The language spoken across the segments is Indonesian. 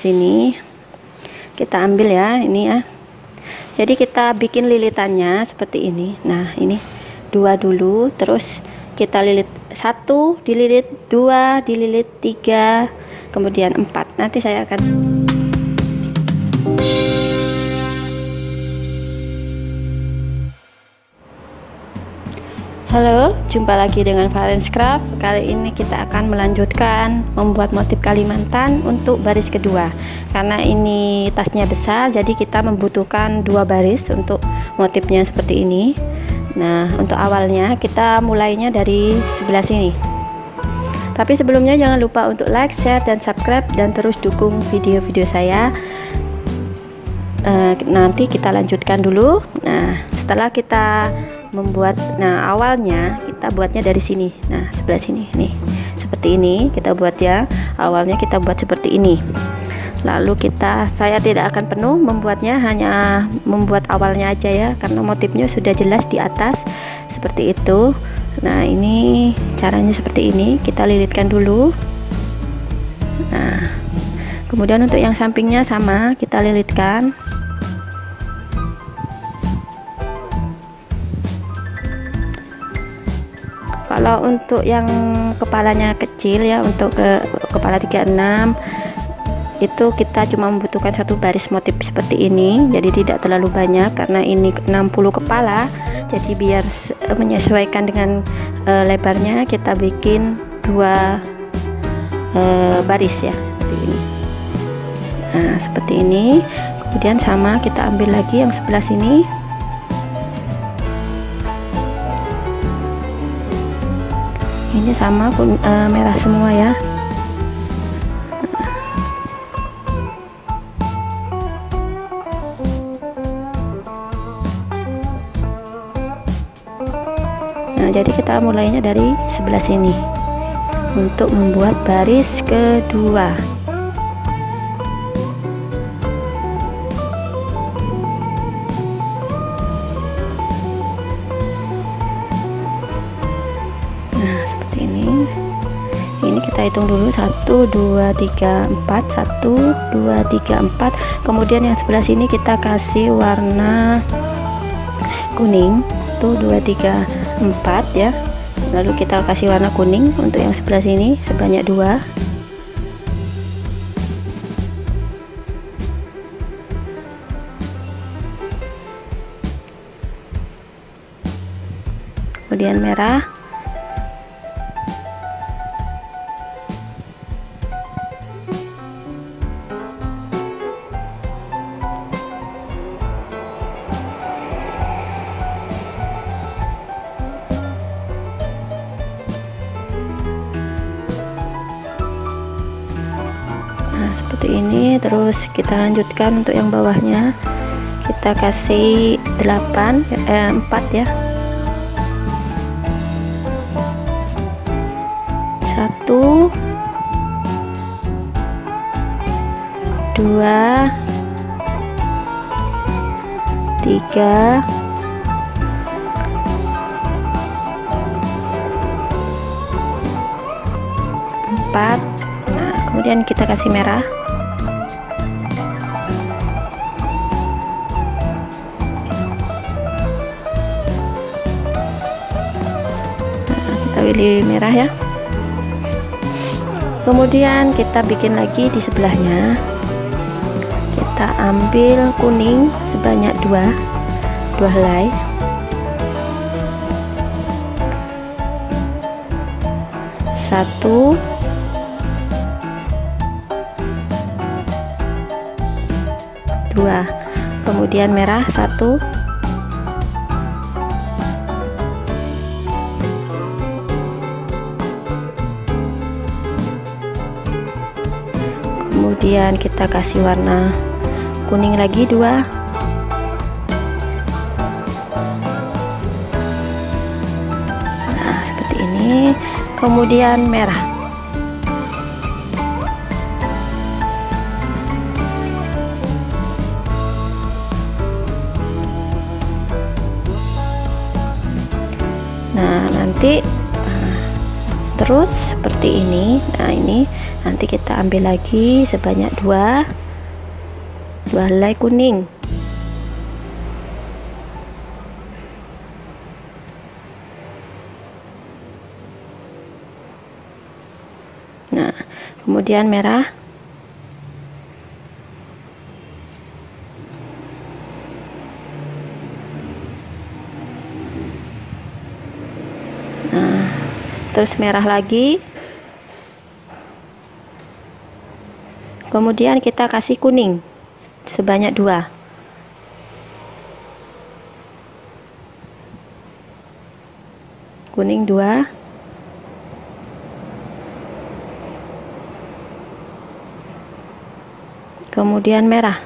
sini kita ambil ya, ini ya. Jadi kita bikin lilitannya seperti ini. Nah, ini 2 dulu, terus kita lilit 1, dililit 2, dililit 3, kemudian 4. Nanti saya akan Halo, jumpa lagi dengan Valens Craft. Kali ini kita akan melanjutkan membuat motif Kalimantan untuk baris kedua. Karena ini tasnya besar, jadi kita membutuhkan 2 baris untuk motifnya seperti ini. Nah, untuk awalnya kita mulainya dari sebelah sini. Tapi sebelumnya jangan lupa untuk like, share, dan subscribe, dan terus dukung video-video saya. Nanti kita lanjutkan dulu. Nah, setelah kita membuat, nah awalnya kita buatnya dari sini, nah sebelah sini nih, seperti ini kita buat ya. Awalnya kita buat seperti ini, lalu saya tidak akan penuh membuatnya, hanya membuat awalnya aja ya, karena motifnya sudah jelas di atas seperti itu. Nah, ini caranya seperti ini, kita lilitkan dulu. Nah, kemudian untuk yang sampingnya sama, kita lilitkan. Kalau untuk yang kepalanya kecil ya, untuk kepala 36 itu kita cuma membutuhkan 1 baris motif seperti ini, jadi tidak terlalu banyak karena ini 60 kepala, jadi biar menyesuaikan dengan lebarnya kita bikin 2 baris ya, seperti ini. Nah, seperti ini. Kemudian sama kita ambil lagi yang sebelah sini. Ini sama merah semua ya. Nah, jadi kita mulainya dari sebelah sini untuk membuat baris kedua. Ini kita hitung dulu 1 2 3 4, 1 2 3 4. Kemudian yang sebelah sini kita kasih warna kuning, 1 2 3 4 ya. Lalu kita kasih warna kuning untuk yang sebelah sini sebanyak 2. Kemudian merah. Nah, seperti ini. Terus kita lanjutkan untuk yang bawahnya, kita kasih 4 ya. 1 2 3 4. Nah, kemudian kita kasih merah. Nah, kita pilih merah ya. Kemudian kita bikin lagi di sebelahnya, kita ambil kuning sebanyak 2 helai. Satu, 2, kemudian merah 1, kemudian kita kasih warna kuning lagi 2, nah seperti ini. Kemudian merah, nah nanti terus seperti ini. Nah ini, Nanti kita ambil lagi sebanyak dua helai kuning. Nah, kemudian merah. Nah, terus merah lagi. Kemudian kita kasih kuning sebanyak dua. Kuning dua. Kemudian merah.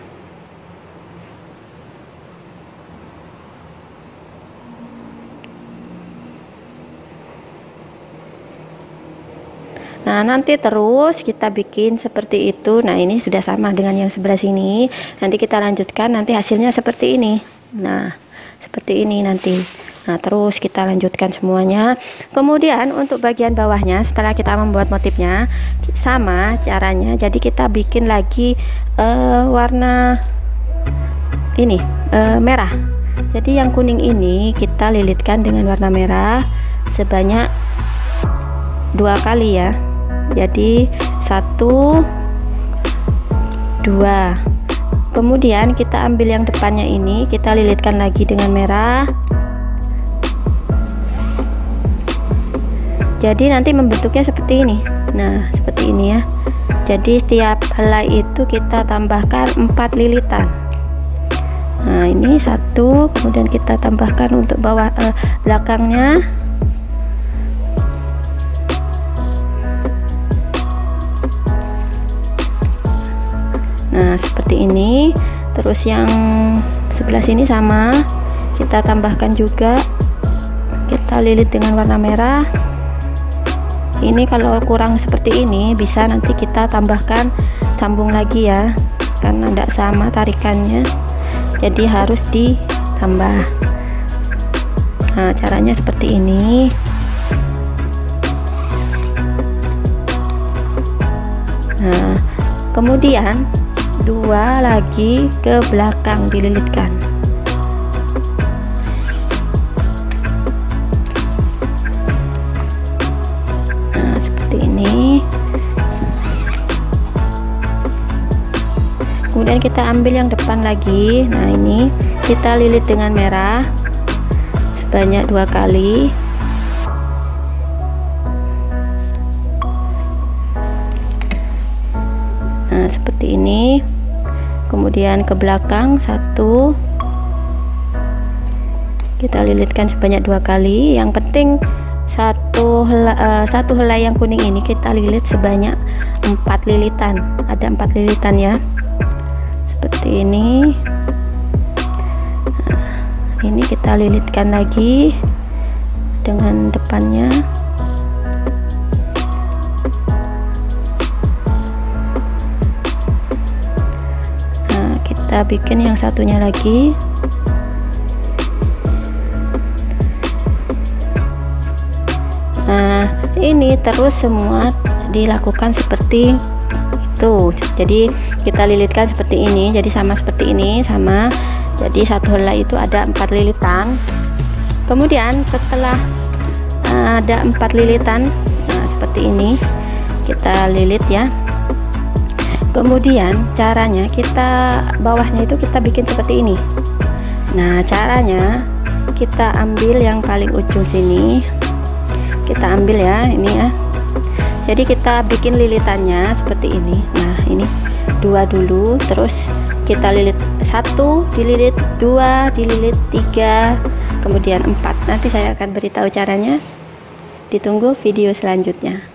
Nah, nanti terus kita bikin seperti itu. Nah, ini sudah sama dengan yang sebelah sini. Nanti kita lanjutkan, nanti hasilnya seperti ini. Nah, seperti ini nanti. Nah, terus kita lanjutkan semuanya. Kemudian untuk bagian bawahnya, setelah kita membuat motifnya, sama caranya. Jadi kita bikin lagi warna ini merah. Jadi yang kuning ini kita lilitkan dengan warna merah sebanyak 2 kali ya. Jadi 1 2. Kemudian kita ambil yang depannya ini, kita lilitkan lagi dengan merah. Jadi nanti membentuknya seperti ini. Nah, seperti ini ya. Jadi setiap helai itu kita tambahkan 4 lilitan. Nah, ini 1, kemudian kita tambahkan untuk bawah belakangnya. Nah, seperti ini. Terus yang sebelah sini sama, kita tambahkan juga. Kita lilit dengan warna merah. Ini kalau kurang seperti ini, bisa nanti kita tambahkan sambung lagi ya, karena tidak sama tarikannya, jadi harus ditambah. Nah, caranya seperti ini. Nah, kemudian 2 lagi ke belakang dililitkan. Kemudian kita ambil yang depan lagi. Nah, ini kita lilit dengan merah sebanyak 2 kali. Nah, seperti ini. Kemudian ke belakang 1, kita lilitkan sebanyak 2 kali. Yang penting satu helai yang kuning ini kita lilit sebanyak 4 lilitan. Ada 4 lilitan ya, seperti ini. Nah, ini kita lilitkan lagi dengan depannya. Nah, kita bikin yang satunya lagi. Nah, ini terus semua dilakukan seperti itu. Jadi kita lilitkan seperti ini, jadi sama seperti ini, sama. Jadi satu helai itu ada 4 lilitan. Kemudian setelah ada 4 lilitan, nah seperti ini kita lilit ya. Kemudian caranya kita bawahnya itu kita bikin seperti ini. Nah, caranya kita ambil yang paling ujung sini, kita ambil ya, ini ya. Jadi kita bikin lilitannya seperti ini. Nah, ini 2 dulu, terus kita lilit 1, dililit 2, dililit 3, kemudian 4. Nanti saya akan beritahu caranya. Ditunggu video selanjutnya.